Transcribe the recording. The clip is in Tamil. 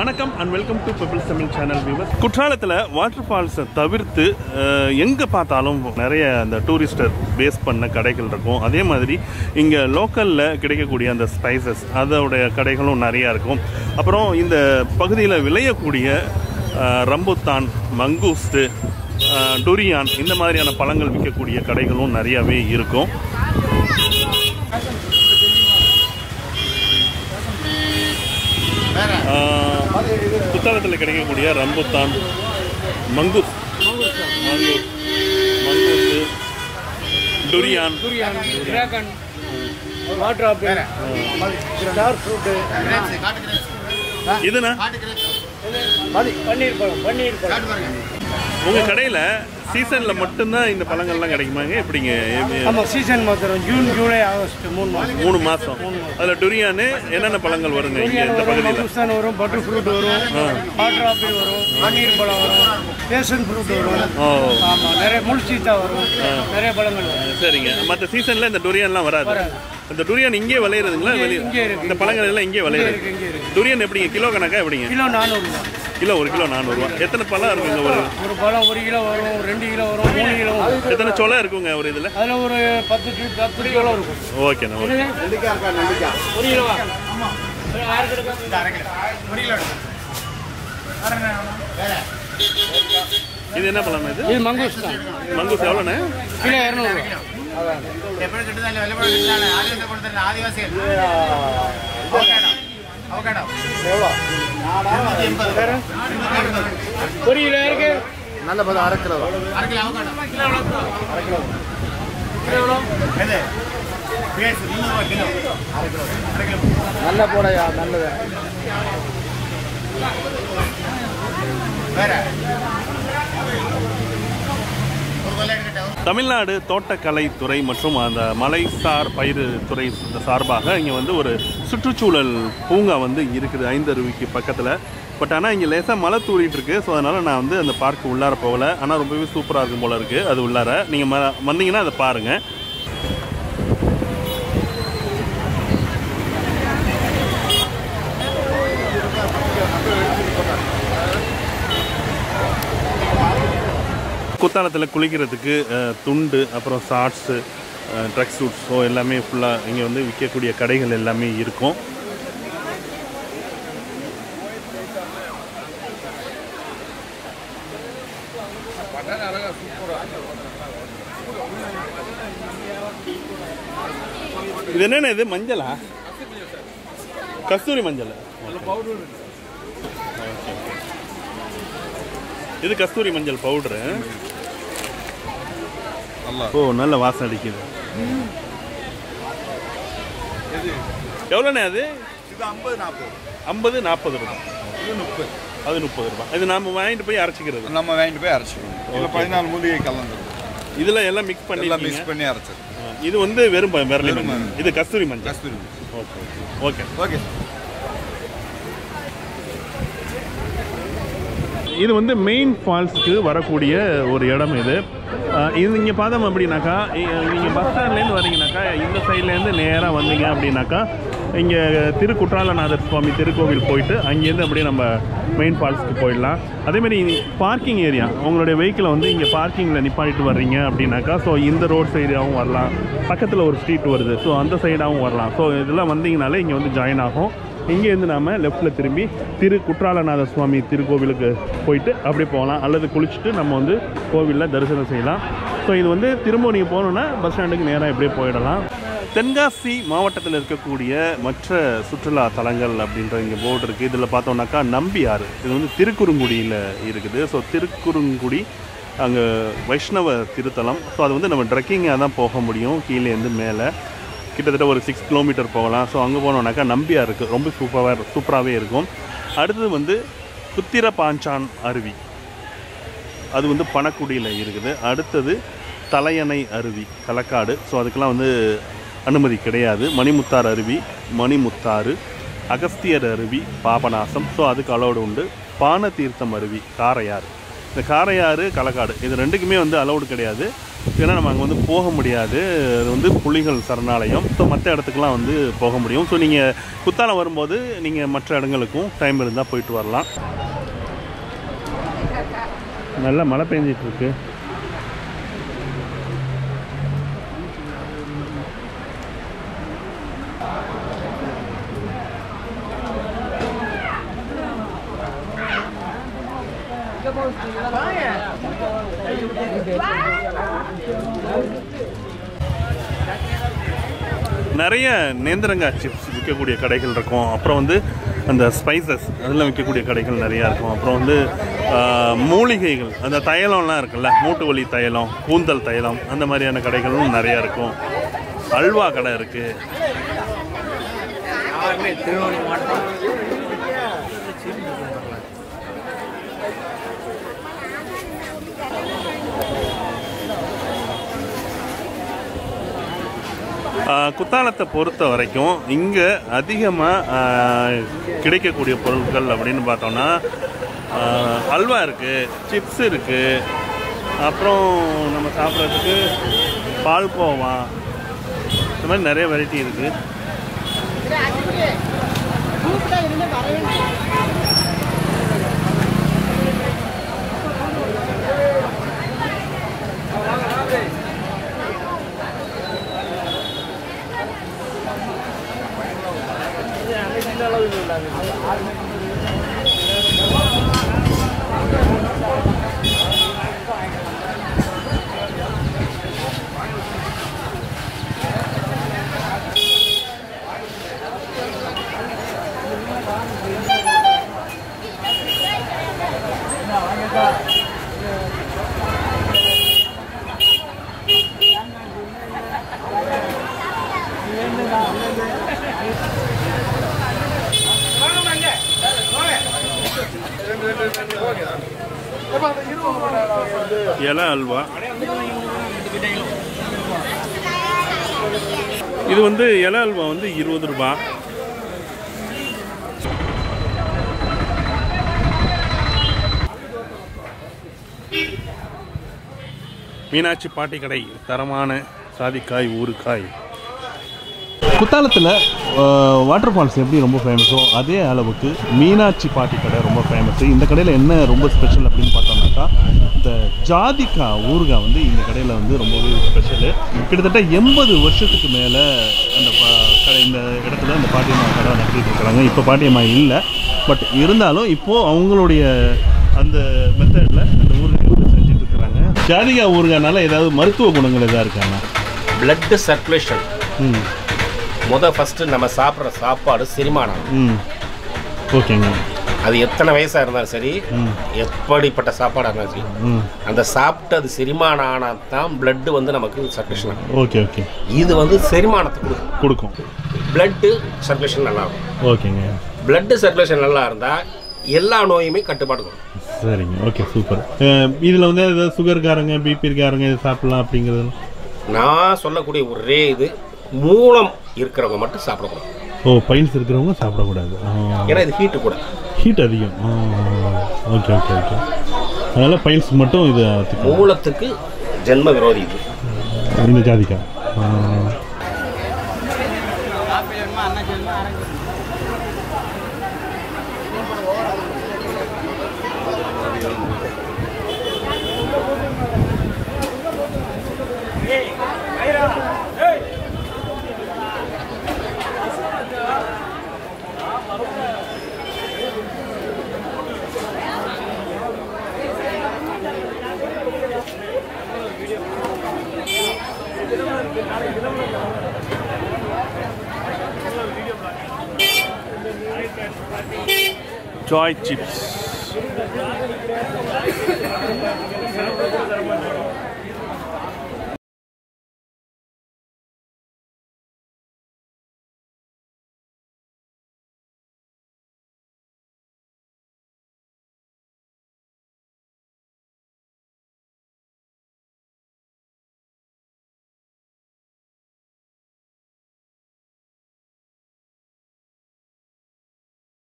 வணக்கம் and welcome to peoples Tamil channel viewers. குற்றாலத்தில் வாட்டர் ஃபால்ஸை தவிர்த்து எங்கே பார்த்தாலும் நிறைய அந்த டூரிஸ்டர் பேஸ் பண்ண கடைகள் இருக்கும். அதே மாதிரி இங்கே லோக்கலில் கிடைக்கக்கூடிய அந்த ஸ்பைசஸ் அதோடைய கடைகளும் நிறையா இருக்கும். அப்புறம் இந்த பகுதியில் விளையக்கூடிய ரம்புத்தான், மங்கூஸ்டு, டுரியான் இந்த மாதிரியான பழங்கள் விற்கக்கூடிய கடைகளும் நிறையாவே இருக்கும். குற்றாலத்தில் கிடைக்கக்கூடிய ரம்புத்தான், மங்கூஸ், டுரியான், இதுனா உங்க கடையில சீசன்ல மட்டும்தான் இந்த பழங்கள்லாம் கிடைக்குமாங்க? எப்படிங்க? ஆமாம், சீசன் மாத்திரம் ஜூன், ஜூலை, ஆகஸ்ட் 3 மாதம். அதில் டுரியானு என்னென்ன பழங்கள் வருங்க இங்கே இந்த பகுதியில்? மங்குஸ்தான் வரும், பட்டர் ஃப்ரூட் வரும், வாட்டர் ஆப்பிள் வரும், பன்னீர் பழம் வரும், பேஷன் ஃப்ரூட் வரும். ஆமாம், நிறைய முள்சீத்தா வரும், நிறைய பழங்கள் வரும். சரிங்க. மற்ற சீசனில் இந்த டுரியான்லாம் வராது. இந்த டுரியான் இங்கே விளையிறதுங்களா? இந்த பழங்கள் எல்லாம் இங்கே விளையிறது. டுரியான் எப்படிங்க? கிலோ கணக்கா எப்படிங்க? கிலோ 400. கிலோ 1 கிலோ 400 ரூபா. எத்தனை பழம் இருக்குங்க? ஒரு பழம் 1 கிலோ வரும், 2 கிலோ வரும், 3 கிலோ வரும். எத்தனை சோளம் இருக்குங்க ஒரு இதில்? அதில் ஒரு 10 கிலோ இருக்கும். ஓகேண்ணா, ஓகே. 1 கிலோவா? ஆமாம், 1 கிலோ. இது என்ன பழம்? இது மங்கூஸ் தான். மங்கூஸ் எவ்வளோண்ணே? கிலோ 200. ஒரு கிலோ இருக்கு. நல்ல பழம் 1/2 கிலோ. நல்ல போடையா, நல்லது. தமிழ்நாடு தோட்டக்கலைத்துறை மற்றும் அந்த மலைசார் பயிர் துறை சார்பாக இங்கே வந்து ஒரு சுற்றுச்சூழல் பூங்கா வந்து இருக்குது 5 அருவிக்கு பக்கத்தில். பட் ஆனால் இங்கே லேசாக மழை தூரிட்டு இருக்கு. ஸோ அதனால் நான் வந்து அந்த பார்க்கு உள்ளார போகல. ஆனால் ரொம்பவே சூப்பராக இருக்கும் போல இருக்குது அது உள்ளார. நீங்கள் வந்தீங்கன்னா அதை பாருங்கள். குத்தாலத்தில் குளிக்கிறதுக்கு துண்டு, அப்புறம் ஷார்ட்ஸு, ட்ரக் சூட்ஸ், ஸோ எல்லாமே ஃபுல்லாக இங்கே வந்து விற்கக்கூடிய கடைகள் எல்லாமே இருக்கும். இது என்னென்ன? இது மஞ்சளா? கஸ்தூரி மஞ்சள். இது கஸ்தூரி மஞ்சள் பவுடரு. ஓ, நல்ல வாசம் அடிக்குது. எவ்வளோண்ணே அது? 50 40 ரூபா. அது 30 ரூபா. இது நம்ம வாங்கிட்டு போய் அரைச்சிக்கிறது. நம்ம வாங்கிட்டு போய் அரைச்சிக்கணும். 14 மூலிகை கலந்து இதில் எல்லாம் மிக்ஸ் பண்ணி அரைச்சி. இது வந்து வெறும் விரலி மஞ்சள். இது கஸ்தூரி மஞ்சள். Okay okay okay. இது வந்து மெயின் ஃபால்ஸுக்கு வரக்கூடிய ஒரு இடம். இது இங்கே பார்த்தோம் அப்படின்னாக்கா, நீங்கள் பஸ் ஸ்டாண்ட்லேருந்து வரீங்கனாக்கா இந்த சைட்லேருந்து நேராக வந்தீங்க அப்படின்னாக்கா இங்கே குற்றாலநாதர் சுவாமி திருக்கோவில் போயிட்டு அங்கேருந்து அப்படியே நம்ம மெயின் ஃபால்ஸுக்கு போயிடலாம். அதேமாதிரி பார்க்கிங் ஏரியா, உங்களுடைய வெஹிக்கிளை வந்து இங்கே பார்க்கிங்கில் நிப்பாட்டிட்டு வர்றீங்க அப்படின்னாக்கா ஸோ இந்த ரோட் சைடாகவும் வரலாம். பக்கத்தில் ஒரு ஸ்ட்ரீட் வருது, ஸோ அந்த சைடாகவும் வரலாம். ஸோ இதெல்லாம் வந்தீங்கனாலே இங்கே வந்து ஜாயின் ஆகும். இங்கேருந்து நாம் லெஃப்ட்டில் திரும்பி குற்றாலநாத சுவாமி திருக்கோவிலுக்கு போயிட்டு அப்படி போகலாம். அல்லது குளிச்சுட்டு நம்ம வந்து கோவிலில் தரிசனம் செய்யலாம். ஸோ இது வந்து திரும்ப நீங்கள் போகணுன்னா பஸ் ஸ்டாண்டுக்கு நேராக இப்படியே போயிடலாம். தென்காசி மாவட்டத்தில் இருக்கக்கூடிய மற்ற சுற்றுலா தலங்கள் அப்படின்ற இங்கே போர்டு இருக்குது. இதில் பார்த்தோம்னாக்கா நம்பியாறு, இது வந்து திருக்குறுங்குடியில் இருக்குது. ஸோ திருக்குறுங்குடி அங்கே வைஷ்ணவ திருத்தலம். ஸோ அது வந்து நம்ம ட்ரெக்கிங்காக தான் போக முடியும். கீழேருந்து மேலே கிட்டத்தட்ட ஒரு 6 கிலோமீட்டர் போகலாம். ஸோ அங்கே போனோம்னாக்கா நம்பியார் இருக்குது, ரொம்ப சூப்பராகவே இருக்கும். அடுத்தது வந்து புத்திர பாஞ்சான் அருவி, அது வந்து பணக்குடியில் இருக்குது. அடுத்தது தலையணை அருவி, களக்காடு. ஸோ அதுக்கெல்லாம் வந்து அனுமதி கிடையாது. மணிமுத்தாறு அருவி, மணிமுத்தாறு, அகஸ்தியர் அருவி, பாபநாசம், ஸோ அதுக்கு அலோடு உண்டு. பான தீர்த்தம் அருவி, காரையாறு. இந்த காரையாறு, களக்காடு இது ரெண்டுக்குமே வந்து அலோடு கிடையாது. ஏன்னா நம்ம அங்கே வந்து போக முடியாது, அது வந்து புலிகள் சரணாலயம். ஸோ மற்ற இடத்துக்குலாம் வந்து போக முடியும். ஸோ நீங்கள் குத்தாலம் வரும்போது நீங்கள் மற்ற இடங்களுக்கும் டைம் இருந்தால் போயிட்டு வரலாம். நல்லா மழை பெஞ்சிட்ருக்கு. நிறைய நேந்திரங்காய் சிப்ஸ் விற்கக்கூடிய கடைகள் இருக்கும். அப்புறம் வந்து அந்த ஸ்பைசஸ் அதெல்லாம் விற்கக்கூடிய கடைகள் நிறையா இருக்கும். அப்புறம் வந்து மூலிகைகள், அந்த தைலம்லாம் இருக்குல்ல, மூட்டு வலி தைலம், கூந்தல் தைலம், அந்த மாதிரியான கடைகளும் நிறையா இருக்கும். அல்வா கடை இருக்குது. குத்தாலத்தை பொறுத்த வரைக்கும் இங்கே அதிகமாக கிடைக்கக்கூடிய பொருட்கள் அப்படின்னு பார்த்தோன்னா அல்வா இருக்குது, சிப்ஸ் இருக்குது, அப்புறம் நம்ம சாப்பிட்றதுக்கு பால்கோவா, இந்த மாதிரி நிறைய வெரைட்டி இருக்குது. இலை அல்வா இது வந்து இலை அல்வா வந்து 20 ரூபாய். மீனாட்சி பாட்டி கடை, தரமான சாதிக்காய் ஊறுகாய். குத்தாலத்தில் வாட்டர் ஃபால்ஸ் எப்படி ரொம்ப ஃபேமஸோ அதே அளவுக்கு மீனாட்சி பாட்டி கடை ரொம்ப ஃபேமஸ்ஸு. இந்த கடையில் என்ன ரொம்ப ஸ்பெஷல் அப்படின்னு பார்த்தோம்னாக்கா, இந்த ஜாதிக்காய் ஊறுகாய் வந்து இந்த கடையில் வந்து ரொம்பவே ஸ்பெஷலு. கிட்டத்தட்ட 80 வருஷத்துக்கு மேலே அந்த கடை இந்த இடத்துல அந்த பாட்டியம்மா கடை நடத்திட்டு இருக்கிறாங்க. இப்போ பாட்டியம்மா இல்லை, பட் இருந்தாலும் இப்போது அவங்களுடைய அந்த மெத்தடில் அந்த ஊறுகாய் வந்து செஞ்சுட்டு இருக்கிறாங்க. ஜாதிக்காய் ஊறுகாய்னால ஏதாவது மருத்துவ குணங்கள் எதாவது இருக்காங்க? Blood circulation. ஃபஸ்ட்டு நம்ம சாப்பிட்ற சாப்பாடு செரிமானம். ஓகேங்க. அது எத்தனை வயசாக இருந்தாலும் சரி, எப்படிப்பட்ட சாப்பாடாக இருந்தாலும் சரி, அந்த சாப்பிட்டு அது செரிமானம் ஆனால் தான் பிளட்டு வந்து நமக்கு சர்க்குலேஷன் ஆகும். Okay okay. இது வந்து செரிமானத்தை கொடுக்கும். பிளட்டு சர்க்குலேஷன் நல்லா இருக்கும். ஓகேங்க. பிளட்டு சர்க்குலேஷன் நல்லா இருந்தால் எல்லா நோயுமே கட்டுப்பாடு வரும். சரிங்க, ஓகே, சூப்பர். இதில் வந்து ஏதாவது சுகர்காரங்க, பிபி இருக்காரங்க இது சாப்பிட்லாம் அப்படிங்கிறது நான் சொல்லக்கூடிய ஒரே இது, மூலம் இருக்கிறவங்க மட்டும் சாப்பிடக்கூடாது. பைல்ஸ் இருக்கிறவங்க சாப்பிடக்கூடாது. ஏன்னா இது ஹீட்டு கூட, ஹீட் அதிகம். Okay okay okay. அதனால் பைல்ஸ் மட்டும் இது மூலத்துக்கு ஜென்ம விரோதி இது இந்த ஜாதிக்காய். Joy chips.